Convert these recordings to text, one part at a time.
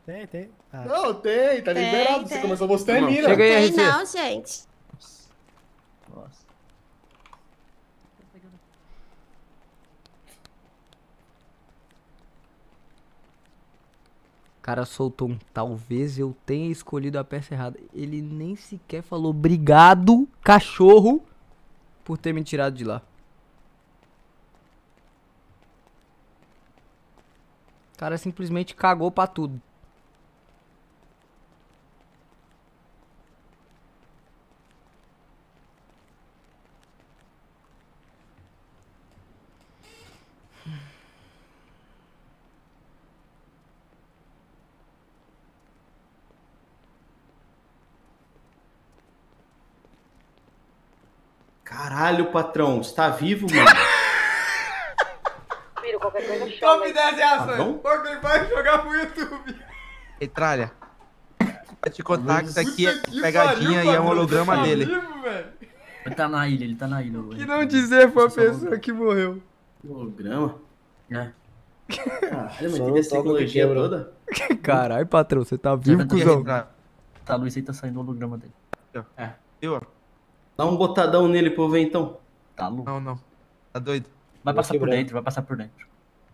Tem. Ah, Não, tem, tá liberado. Você tem. começou a mostrar Não, em mim, né? chega aí, Tem RC. não, gente. Nossa. O cara soltou um talvez eu tenha escolhido a peça errada. Ele nem sequer falou obrigado, cachorro, por ter me tirado de lá. O cara simplesmente cagou pra tudo. Caralho, patrão, você tá vivo, mano? Filho, qualquer coisa chama. Qual me desse Tá ações? bom? Porque vai jogar pro YouTube. Ei, Tralha. Vou te contar que isso aqui é Puta que pegadinha pariu, e é um patrão, holograma você tá dele. vivo, velho? Ele tá na ilha, ele tá na ilha. Que não dizer foi a pessoa que morreu. Holograma? É. Caralho, mas Só que não dessa toca tecnologia que quebra. toda? Caralho, patrão, você tá vivo, cuzão? Tá, Luiz aí tá saindo o holograma dele. Viu? Dá um botadão nele pra eu ver então. Tá louco. Não, não. Tá doido? Vai passar por quebrar. dentro, vai passar por dentro.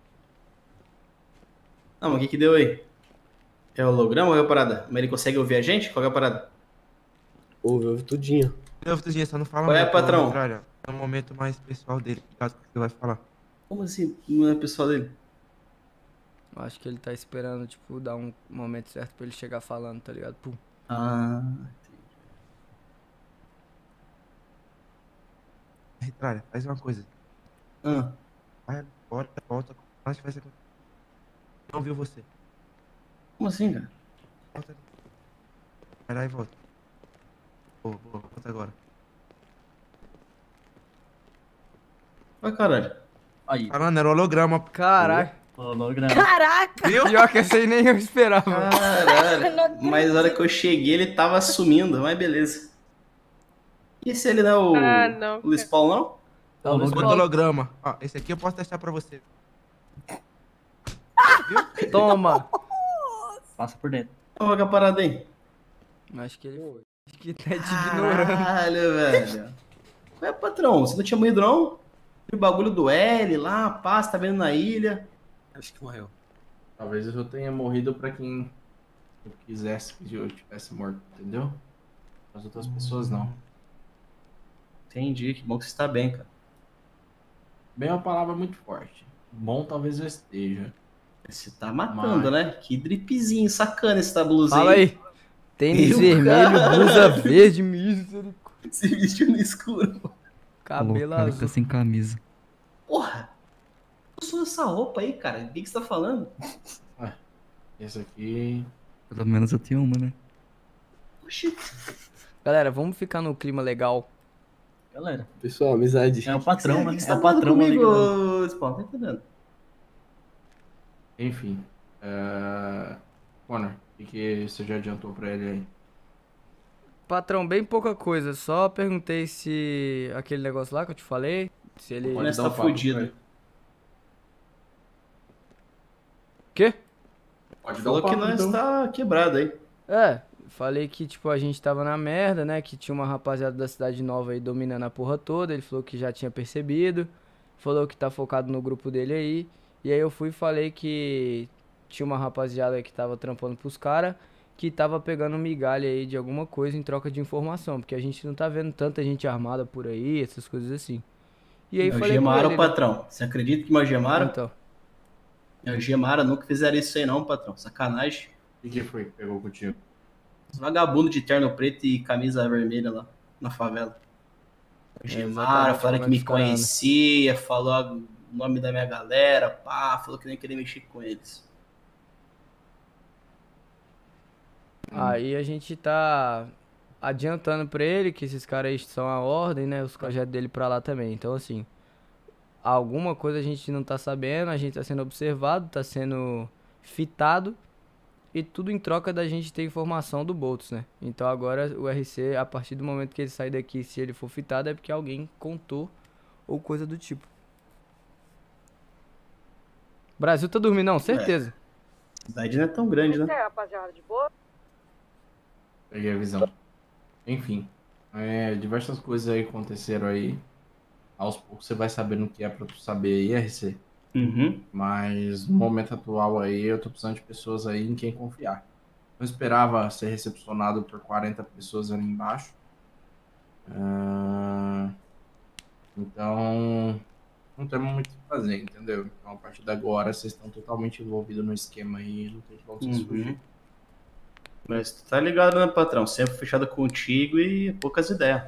Não, mas o que deu aí? É holograma ou é a parada? Mas ele consegue ouvir a gente? Qual é a parada? Ouve tudinho. Eu, Tudinho, só não fala Qual é, muito, patrão? Tralha. É um momento mais pessoal dele, caso que você vai falar. Como assim? Não é pessoal dele? Eu acho que ele tá esperando, tipo, dar um momento certo pra ele chegar falando, tá ligado? Pum. Ah, Ei, Tralha, faz uma coisa. ah. Vai, volta. Acho que vai ser. Não viu você. Como assim, cara? Volta ali. Vai lá e volta. Boa, volta agora. Vai, caralho. Aí, Falando, era holograma. Caralho. holograma. Caraca! Pior que essa aí nem eu esperava. Caralho. Mas na hora que eu cheguei, ele tava sumindo, mas beleza. E esse ali não é o Ah, não. Luiz Paulo, não? Tá, Luiz Outro Paulo. holograma. Ó, esse aqui eu posso testar pra você. Toma. Passa por dentro. Qual é a parada aí? Acho que ele foi. Acho que tá te ignorando. Caralho, velho. Qual é, patrão? Você não tinha morrido, não? O bagulho do L lá, pá, você tá vendo na ilha. Acho que morreu. Talvez eu tenha morrido pra quem eu quisesse que eu tivesse morto, entendeu? As outras pessoas não. Entendi, que bom que você tá bem, cara. Bem é uma palavra muito forte. Bom talvez eu esteja. Você tá matando, né? Que dripzinho sacana esse blusa Fala aí. Tênis Eu, vermelho, cara. blusa verde, misericórdia. Se vestiu no escuro. Cabelo cara, azul. sem camisa. Porra! Eu sou essa roupa aí, cara. O que você tá falando? Esse aqui. Pelo menos eu tenho uma, né? Oxi. Galera, vamos ficar no clima legal. Galera, Pessoal, amizade. é o patrão, O né? que você É tá o patrão, falando né? comigo, Spawn? Tá entendendo? Enfim. Connor, o que você já adiantou pra ele aí? Patrão, bem pouca coisa. Só perguntei se aquele negócio lá que eu te falei, se ele... Olha, você dar tá um papo fudido. pra ele. Quê? Pode dar Falou um que papo, nós então. tá quebrado aí. É, falei que, tipo, a gente tava na merda, né? Que tinha uma rapaziada da cidade nova aí dominando a porra toda. Ele falou que já tinha percebido. Falou que tá focado no grupo dele aí. E aí eu fui e falei que tinha uma rapaziada que tava trampando pros caras, que tava pegando migalha aí de alguma coisa em troca de informação. Porque a gente não tá vendo tanta gente armada por aí, essas coisas assim. E aí falei com Algemaram ele, o né? patrão. Você acredita que me algemaram? Então, Algemaram, nunca fizeram isso aí não, patrão. Sacanagem. O que foi que pegou contigo? Os vagabundos de terno preto e camisa vermelha lá, na favela. Algemaram, exatamente falaram como que me é que os caras andam. conhecia, falou o nome da minha galera, pá, falou que nem queria mexer com eles. aí a gente tá adiantando pra ele que esses caras aí são a ordem, né? Os projetos dele pra lá também. Então, assim, alguma coisa a gente não tá sabendo, a gente tá sendo observado, tá sendo fitado. E tudo em troca da gente ter informação do Boltz, né? Então agora o RC, a partir do momento que ele sair daqui, se ele for fitado, é porque alguém contou ou coisa do tipo. Brasil tá dormindo, não, certeza. cidade não é tão grande, né? rapaziada, de boa? Peguei a visão. Enfim, diversas coisas aí aconteceram aí. Aos poucos você vai sabendo o que é pra tu saber aí, RC. Uhum. Mas no momento atual aí, eu tô precisando de pessoas aí em quem confiar. Não esperava ser recepcionado por 40 pessoas ali embaixo. Então, não temos muito o que fazer, entendeu? Então, a partir de agora, vocês estão totalmente envolvidos no esquema aí, não tem como vocês fugir. Mas tu tá ligado, né, patrão? Sempre fechado contigo e poucas ideias.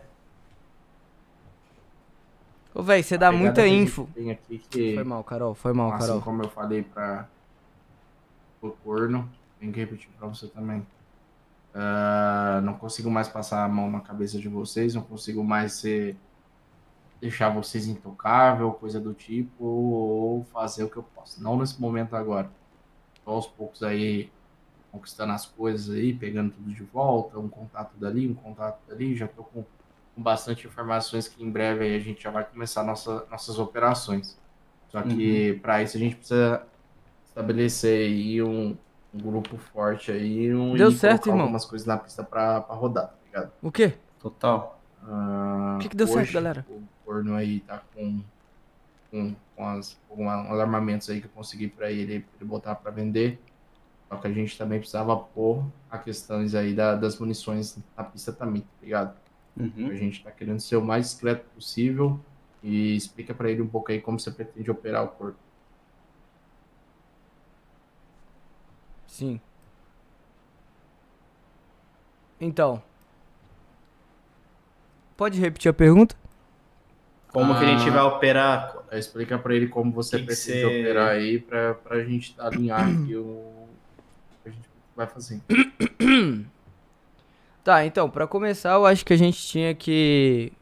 Ô, velho, você dá A muita pegada que a gente info. tem aqui que, Foi mal, Carol. Foi mal, assim Carol. como eu falei para o corno, tem que repetir para você também. Não consigo mais passar a mão na cabeça de vocês, não consigo mais deixar vocês intocável, coisa do tipo, ou fazer o que eu posso. Não nesse momento agora. Tô aos poucos aí conquistando as coisas aí, pegando tudo de volta, um contato dali, um contato dali, já tô com bastante informações que em breve aí a gente já vai começar nossas operações. Só que para isso a gente precisa estabelecer aí um grupo forte aí Deu e certo, colocar irmão. algumas coisas na pista para rodar, tá ligado? O quê? Total. O que deu certo, Hoje, galera? o corno aí tá com uns armamentos aí que eu consegui para ele botar para vender. Só que a gente também precisava pôr a questões aí das munições na pista também, tá ligado? A gente tá querendo ser o mais discreto possível e explica para ele um pouco aí como você pretende operar o corpo. Sim. Então. Pode repetir a pergunta? Como que a gente vai operar? Explica para ele como você Que que pretende cê- operar aí pra gente alinhar aqui o que a gente vai fazer. Tá, então, pra começar, eu acho que a gente tinha que...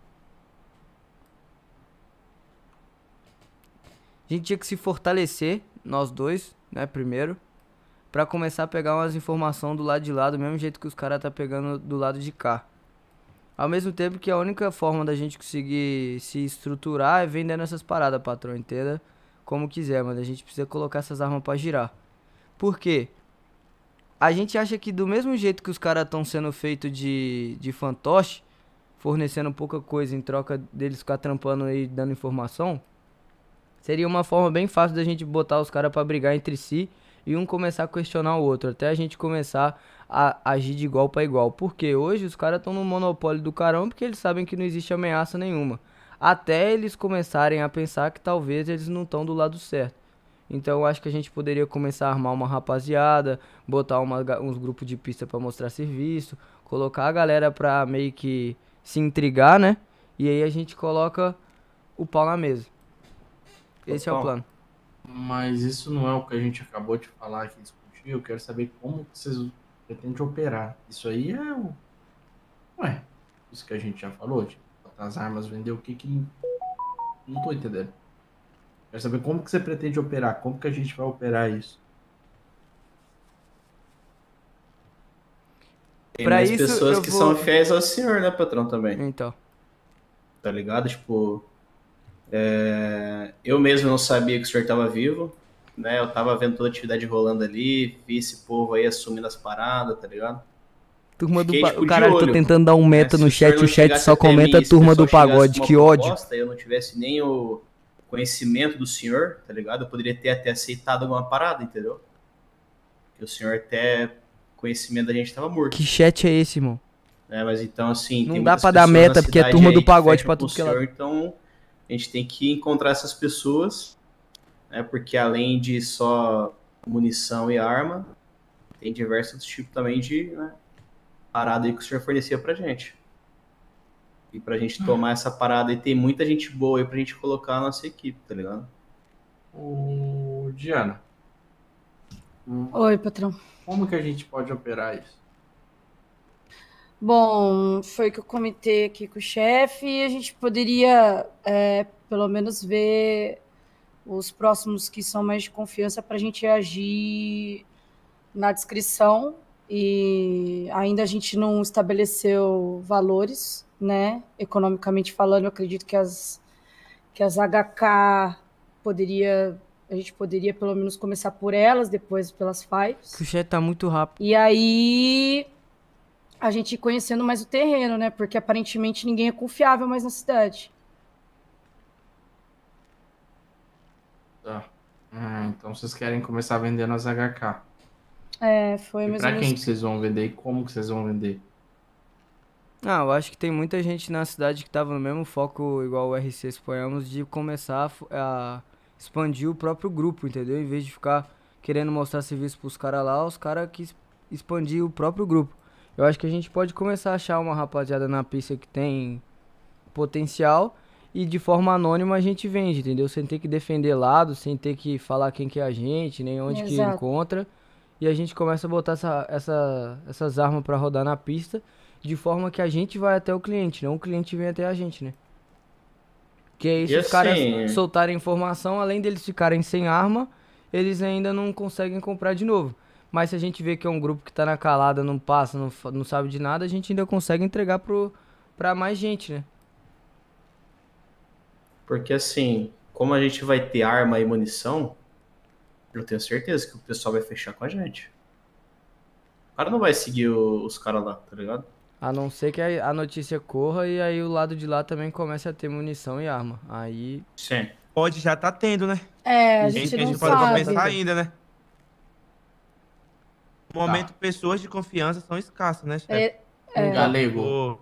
A gente tinha que se fortalecer, nós dois, né, primeiro. Pra começar a pegar umas informações do lado de lá, do mesmo jeito que os caras tá pegando do lado de cá. Ao mesmo tempo que a única forma da gente conseguir se estruturar é vendendo essas paradas, patrão, entenda? Como quiser, mas a gente precisa colocar essas armas pra girar. Por quê? A gente acha que do mesmo jeito que os caras estão sendo feitos de fantoche, fornecendo pouca coisa em troca deles ficar trampando e dando informação, seria uma forma bem fácil da gente botar os caras pra brigar entre si e um começar a questionar o outro, até a gente começar a agir de igual pra igual. Porque hoje os caras estão no monopólio do carão porque eles sabem que não existe ameaça nenhuma. Até eles começarem a pensar que talvez eles não estão do lado certo. Então eu acho que a gente poderia começar a armar uma rapaziada, botar uns grupos de pista pra mostrar serviço, colocar a galera pra meio que se intrigar, né? E aí a gente coloca o pau na mesa. Esse é o plano. Mas isso não é o que a gente acabou de falar aqui, discutir. Eu quero saber como que vocês pretendem operar. Isso aí é o... Ué, isso que a gente já falou, de botar as armas, vender o que... Não tô entendendo. Quero saber como que você pretende operar, como que a gente vai operar isso. Tem Pra mais isso, pessoas eu que vou- são fiéis ao senhor, né, patrão, também. Então. Tá ligado? Tipo, eu mesmo não sabia que o senhor tava vivo, né? Eu tava vendo toda a atividade rolando ali, vi esse povo aí assumindo as paradas, tá ligado? Turma do Fiquei, tipo, de Caralho, tô olho, tentando dar um meta né? no Se o senhor chat, não o chat chegasse só até comenta mim, se o Turma do pessoal chegasse Pagode, com que uma ódio. proposta, eu não tivesse nem o conhecimento do senhor, tá ligado? Eu poderia ter até aceitado alguma parada, entendeu? Porque o senhor até conhecimento da gente tava morto. Que chat é esse, irmão? Mas então, assim, Não tem dá muitas pra dar pessoas meta, na porque é cidade Turma aí do que Pagode fecham pra com tudo que o é lado. senhor, então a gente tem que encontrar essas pessoas, né? Porque além de só munição e arma, tem diversos tipos também de, né, parada aí que o senhor fornecia pra gente. E pra gente tomar essa parada aí, tem muita gente boa aí pra gente colocar na nossa equipe, tá ligado? Diana, Oi, patrão. como que a gente pode operar isso? Bom, foi o que eu comentei aqui com o chefe e a gente poderia, pelo menos, ver os próximos que são mais de confiança para a gente agir na descrição e ainda a gente não estabeleceu valores, né? Economicamente falando, eu acredito que as HK poderia a gente poderia pelo menos começar por elas, depois pelas fives. O chat tá muito rápido. E aí a gente ir conhecendo mais o terreno, né? Porque aparentemente ninguém é confiável mais na cidade. Tá. Então vocês querem começar vendendo as HK. É, foi E mais ou pra menos. quem que vocês vão vender e como que vocês vão vender? Ah, eu acho que tem muita gente na cidade que tava no mesmo foco, igual o RC exponhamos, de começar a expandir o próprio grupo, entendeu? Em vez de ficar querendo mostrar serviço pros caras lá, os caras quis expandir o próprio grupo. Eu acho que a gente pode começar a achar uma rapaziada na pista que tem potencial e de forma anônima a gente vende, entendeu? Sem ter que defender lado, sem ter que falar quem que é a gente, nem onde que Exato. encontra. E a gente começa a botar essas armas pra rodar na pista, de forma que a gente vai até o cliente, não o cliente vem até a gente, né? Que aí se E os caras assim- soltarem informação, além deles ficarem sem arma, eles ainda não conseguem comprar de novo. Mas se a gente vê que é um grupo que tá na calada, não passa, não sabe de nada, a gente ainda consegue entregar pra mais gente, né? Porque assim, como a gente vai ter arma e munição, eu tenho certeza que o pessoal vai fechar com a gente. O cara não vai seguir os caras lá, tá ligado? A não ser que a notícia corra e aí o lado de lá também comece a ter munição e arma. Aí, Sim. Pode já tá tendo, né? É, a Gente, gente a não gente pode sabe. começar ainda, né? No momento, pessoas de confiança são escassas, né, chefe? Galego, Pô.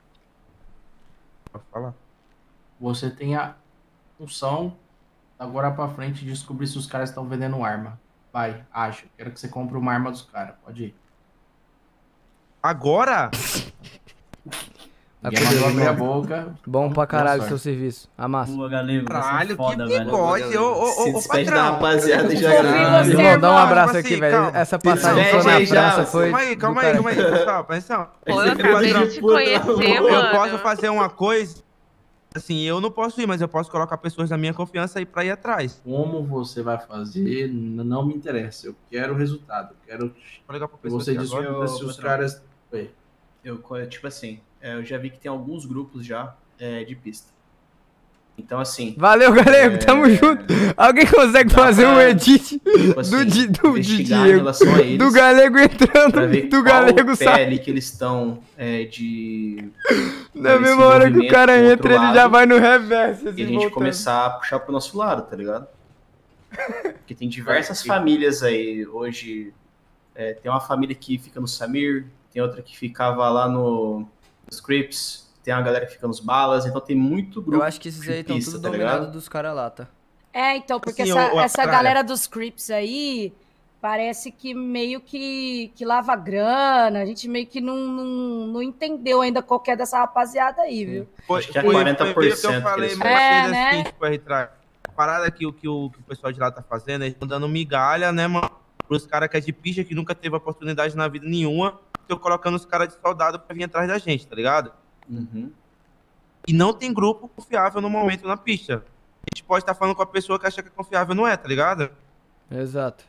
Pode falar. você tem a função agora pra frente de descobrir se os caras estão vendendo arma. Vai, acha. Quero que você compre uma arma dos caras. Pode ir. Agora? Ninguém mandou abrir a boca. bom pra caralho Boa seu sorte. serviço. Amassa. Boa, Galego. você é Caralho, foda, que velho. bigode. Se Ô, despede da patrão. rapaziada e já Ouvi grava. você, Irmão, dá um irmão. abraço Tipo aqui, assim, velho. calma. Essa passagem Despede foi na aí já, praça, você. foi. Calma do aí, cara. pessoal. Presta atenção. Pô, eu acabei de te conhecer, Eu mano. posso fazer uma coisa. Assim, eu não posso ir, mas eu posso colocar pessoas da minha confiança aí pra ir atrás. Como você vai fazer, não me interessa. Eu quero o resultado. Eu quero Vou ligar pra que pessoa você aqui agora. descubra se os patrão. caras... Oi. Tipo assim, eu já vi que tem alguns grupos já de pista. Então, assim, Valeu, galego. Tamo junto. Alguém consegue Dá fazer pra, um edit tipo assim, do investigar em Diego? relação a eles, Do galego entrando, pra ver do qual galego pé sai. ali que eles estão na Na mesma hora que o cara entra, ele já vai no reverso. E assim, a gente voltando. começar a puxar pro nosso lado, tá ligado? Porque tem diversas famílias aí. Hoje tem uma família que fica no Samir, tem outra que ficava lá nos Crips, tem uma galera que fica nos Balas, então tem muito grupo Eu acho que esses de aí estão pista, tudo tá dominados ligado? dos caras lá, tá? É, então, porque Assim, essa Austrália. galera dos Crips aí parece que meio que lava grana. A gente meio que não entendeu ainda qual que é dessa rapaziada aí, viu? Acho que é Foi 40% que eu que falei eles mais fazem. cedo É, assim, né? tipo, a parada que o pessoal de lá tá fazendo, eles estão dando migalha, né, mano? Pros caras que é de picha, que nunca teve oportunidade na vida nenhuma, tô colocando os caras de soldado pra vir atrás da gente, tá ligado? Uhum. E não tem grupo confiável no momento na pista. A gente pode estar falando com a pessoa que acha que é confiável, não é, tá ligado? Exato.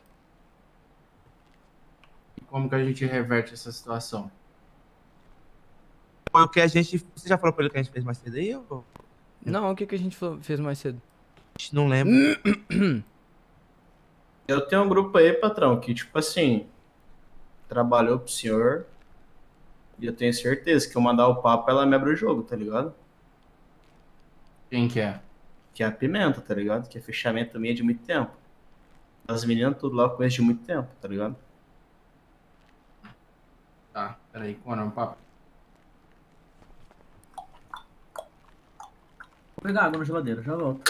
E como que a gente reverte essa situação? Foi o que a gente... Você já falou pra ele que a gente fez mais cedo aí? Ou... Não, o que a gente fez mais cedo? A gente não lembra. Eu tenho um grupo aí, patrão, que, tipo assim, trabalhou pro senhor e eu tenho certeza que eu mandar o papo, ela me abre o jogo, tá ligado? Quem que é? Que é a Pimenta, tá ligado? Que é fechamento também é de muito tempo. As meninas tudo lá eu conheço de muito tempo, tá ligado? Tá, peraí, qual é o papo? Vou pegar água na geladeira, já volto.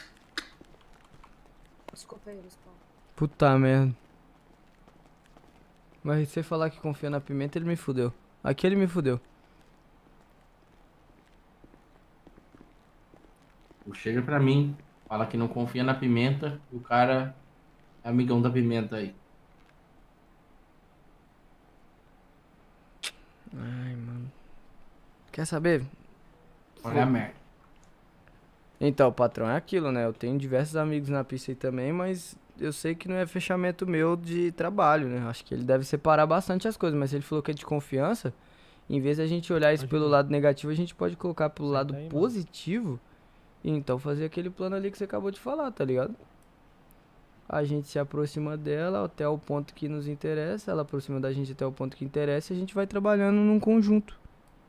Desculpa aí, Luiz Paulo. Puta merda. Mas se você falar que confia na pimenta, ele me fudeu. Aqui ele me fudeu. Chega pra mim, fala que não confia na pimenta, e o cara é amigão da pimenta aí. Ai, mano. Quer saber? Olha a merda. Então, patrão, é aquilo, né? Eu tenho diversos amigos na pista aí também, mas eu sei que não é fechamento meu de trabalho, né? Acho que ele deve separar bastante as coisas, mas se ele falou que é de confiança, em vez de a gente olhar isso pelo lado negativo, a gente pode colocar pelo lado positivo e então fazer aquele plano ali que você acabou de falar, tá ligado? A gente se aproxima dela até o ponto que nos interessa, ela aproxima da gente até o ponto que interessa e a gente vai trabalhando num conjunto.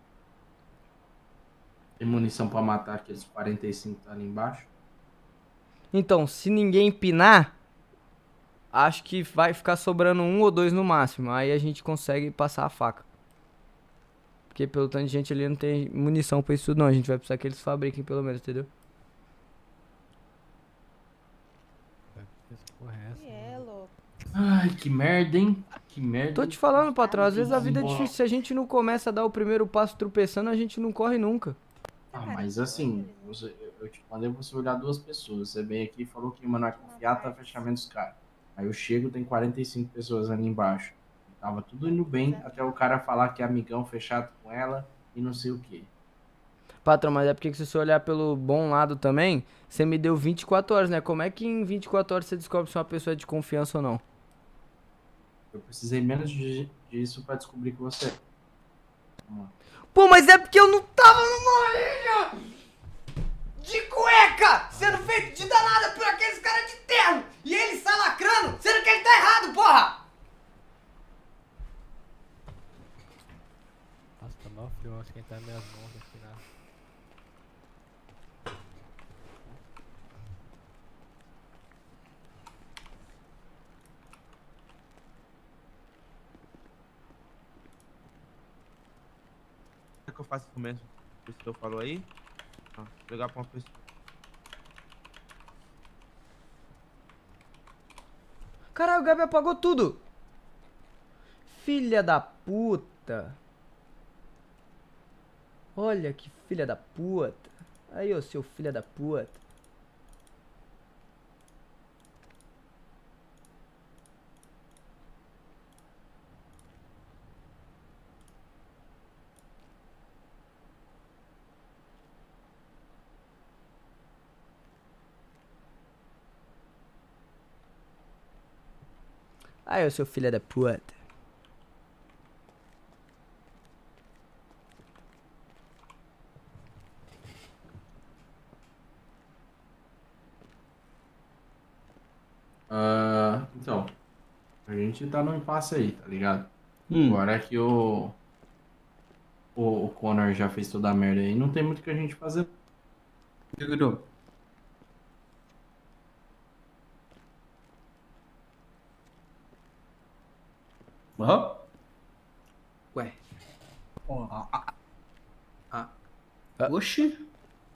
Tem munição pra matar aqueles 45 que tá ali embaixo? Então, se ninguém empinar, acho que vai ficar sobrando 1 ou 2 no máximo. Aí a gente consegue passar a faca. Porque pelo tanto de gente ali não tem munição pra isso tudo não. A gente vai precisar que eles fabriquem pelo menos, entendeu? Ai, que merda, hein? Que merda. Tô te falando, patrão, às vezes a vida é difícil. Se a gente não começa a dar o primeiro passo tropeçando, a gente não corre nunca. Ah, mas assim, eu te mandei você olhar 2 pessoas. Você veio aqui e falou que mano, é confiar, tá fechamento dos caras. Aí eu chego, tem 45 pessoas ali embaixo. Tava tudo indo bem até o cara falar que é amigão fechado com ela e não sei o que. Patrão, mas é porque se você olhar pelo bom lado também, você me deu 24 horas, né? Como é que em 24 horas você descobre se uma pessoa é de confiança ou não? Eu precisei menos disso pra descobrir que você é. Pô, mas é porque eu não tava numa ilha de cueca, sendo feito de danada por aqueles caras de terno, e ele está lacrando, sendo que ele tá errado, porra! Nossa, tá mal frio, acho que tá minhas mãos aqui na... O que eu faço isso mesmo? Isso que eu falo aí? Ah, jogar pra uma pessoa. Caralho, o Gabi apagou tudo! Filha da puta! Olha que filha da puta! Aí, ô seu filha da puta! Aí, ô seu filho da puta. Então, a gente tá no impasse aí, tá ligado? Hum. Agora que o Connor já fez toda a merda aí, não tem muito o que a gente fazer. Aham. Ué. Oxi.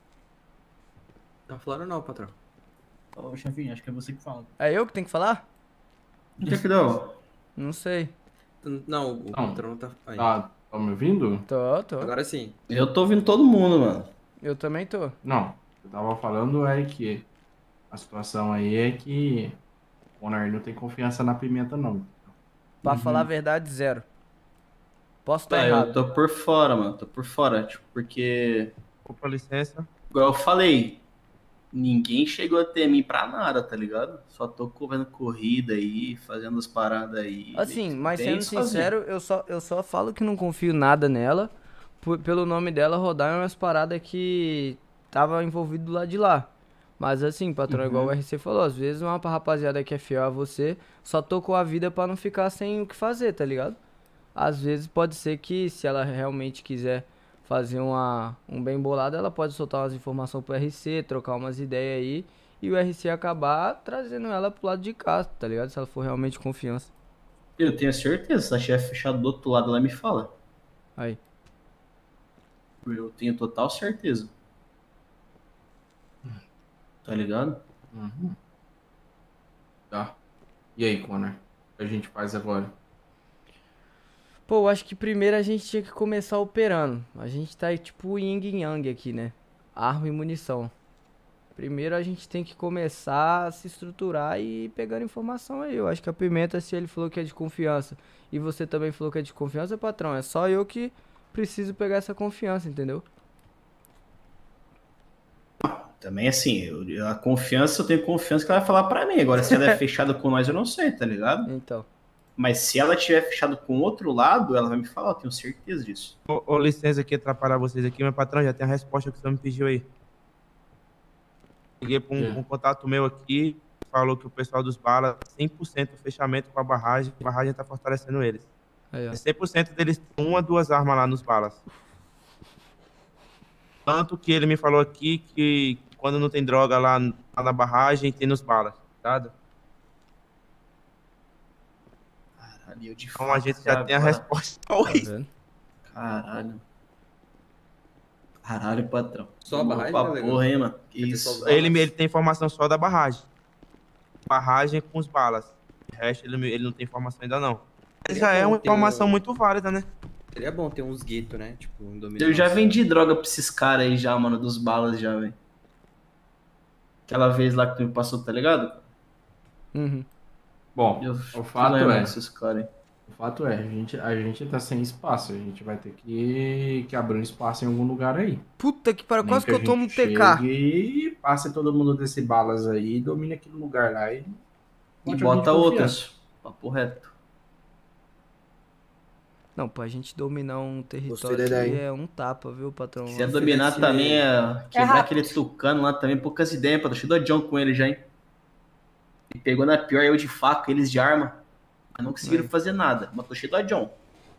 Tá falando não, patrão. Ô, chefinho, acho que é você que fala. É eu que tenho que falar? O que deu? Não sei. Não, o patrão não tá aí. Tá me ouvindo? Tô. Agora sim. Eu tô ouvindo todo mundo, mano. Eu também tô. Não, o que eu tava falando é que a situação aí é que o Connor não tem confiança na Pimenta, não. Pra falar a verdade, zero. Posso estar Tá, errado. eu tô por fora, mano. Tô por fora, tipo, porque... Opa, licença. Igual eu falei, ninguém chegou até mim pra nada, tá ligado? Só tô correndo corrida aí, fazendo as paradas aí. Assim, mas Tem sendo isso sozinho. sincero, eu só falo que não confio nada nela. Pelo nome dela rodar umas paradas que tava envolvido do lado de lá. Mas assim, patrão, igual o RC falou, às vezes uma rapaziada que é fiel a você só tocou a vida pra não ficar sem o que fazer, tá ligado? Às vezes pode ser que se ela realmente quiser fazer um bem bolado, ela pode soltar umas informações pro RC, trocar umas ideias aí e o RC acabar trazendo ela pro lado de cá, tá ligado? Se ela for realmente confiança. Eu tenho certeza, se a chefe fechar do outro lado, ela me fala. Aí. Eu tenho total certeza. Tá ligado? Uhum. Tá. E aí, Connor? O que a gente faz agora? Pô, eu acho que primeiro a gente tinha que começar operando. A gente tá tipo yin e yang aqui, né? Arma e munição. Primeiro a gente tem que começar a se estruturar e ir pegando informação aí. Eu acho que a Pimenta, se ele falou que é de confiança e você também falou que é de confiança, patrão, é só eu que preciso pegar essa confiança, entendeu? Também assim, a confiança, eu tenho confiança que ela vai falar pra mim. Agora, se ela é fechada com nós, eu não sei, tá ligado? Então. Mas se ela tiver fechado com o outro lado, ela vai me falar, eu tenho certeza disso. Ô, licença aqui, atrapalhar vocês aqui, mas patrão, já tem a resposta que você me pediu aí. Liguei pra um contato meu aqui, falou que o pessoal dos balas, 100% fechamento com a barragem tá fortalecendo eles. Aí, ó. 100% deles tem 1 ou 2 armas lá nos balas. Tanto que ele me falou aqui que quando não tem droga lá na barragem, tem nos balas, tá? Caralho, eu de Então a gente já tem a resposta. Caralho. Caralho, patrão. Só a barragem, Pra né, legal? porra, hein, mano? Vai ter Isso. só os Ele tem informação só da barragem. Barragem com os balas. O resto ele não tem informação ainda não. Mas já é uma informação muito válida, né? Seria bom ter uns guetos, né? Tipo, um Eu já vendi droga pra esses caras aí já, mano, dos balas já, velho. Aquela vez lá que tu me passou, tá ligado? Uhum. Bom, Eu o fato é, esses caras aí. o fato é, a gente tá sem espaço, a gente vai ter que abrir um espaço em algum lugar aí. Puta que pariu, Nem quase que eu a tomo um gente TK. chegue E passe todo mundo desse balas aí, domine aquele lugar lá e E bote alguém de bota confiança. outras. Papo reto. Não, pra gente dominar um Gostei território da ideia, aqui hein? é um tapa, viu, patrão? Se quiser dominar também, quebrar rápido. aquele tucano lá também, poucas ideias, pô. Tô cheio do John com ele já, hein? E pegou na pior, eu de faca, eles de arma. Mas não conseguiram fazer nada. Mas tô cheio do John.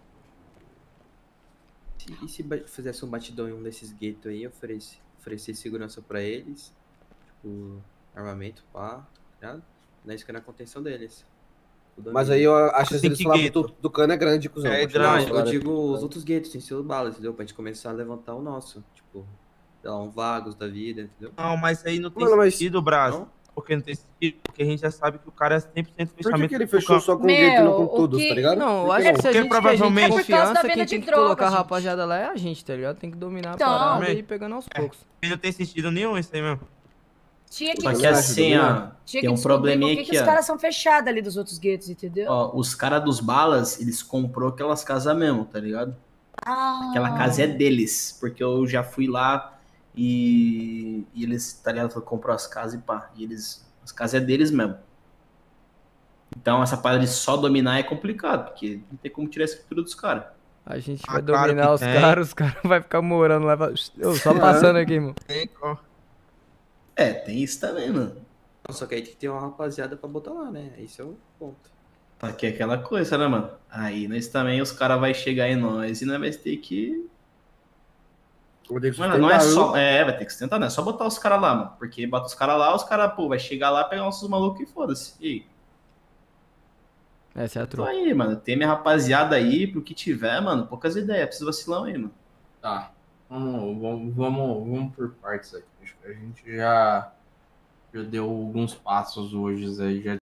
E se fizesse um batidão em um desses guetos aí, oferecer segurança pra eles, tipo, armamento, pá, tá ligado? Não é isso que é na contenção deles. Mas aí eu acho que Assim, eles que falavam gueto? do cano é grande, cuzão. É Acho que grande, Não, agora- eu digo os outros guetos, sem ser balas, entendeu? Pra gente começar a levantar o nosso. Tipo, sei lá, um vagos da vida, entendeu? Não, mas aí não tem Mano, mas- sentido, Brás. Não? Porque não tem sentido. Porque a gente já sabe que o cara é 100% Por que, fechamento. que ele do fechou campo. só com o Meu, gueto e não com o todos, que- tá ligado? Não, eu Por acho que que se a Porque gente provavelmente- tem É por causa da confiança, venda quem de tem que droga, colocar a gente. rapaziada lá é a gente, tá ligado? Tem que dominar Então. a parada e ir pegando aos poucos. Não tem sentido nenhum isso aí mesmo. Tinha que, Só que Também acho, assim, também ó, tinha tem que um descobrir probleminha por que aqui, os ó. caras são fechados ali dos outros guetos, entendeu? Ó, os caras dos balas, eles comprou aquelas casas mesmo, tá ligado? Aquela casa é deles, porque eu já fui lá e eles, tá ligado? Comprou as casas e pá. E eles, as casas é deles mesmo. Então essa parada de só dominar é complicado, porque não tem como tirar a escritura dos caras. A gente Ah, vai claro dominar que os tem. caras vai ficar morando lá. Ô, só passando aqui, irmão. É, tem isso também, mano. Não, só que aí tem que ter uma rapaziada pra botar lá, né? Esse é o ponto. Só que é aquela coisa, né, mano? Aí nós também, os caras vão chegar em nós e nós vai ter que. Vou ter que Mano, não é sustentar, só. viu? É, vai ter que sustentar, não é só botar os caras lá, mano. Porque bota os caras lá, os caras, pô, vai chegar lá, pegar nossos malucos e foda-se. E aí? Essa é a Tô troca. aí, mano. Tem minha rapaziada aí, pro que tiver, mano. Poucas ideias, precisa vacilão aí, mano. Tá, vamos por partes aqui. Acho que a gente já deu alguns passos hoje aí, já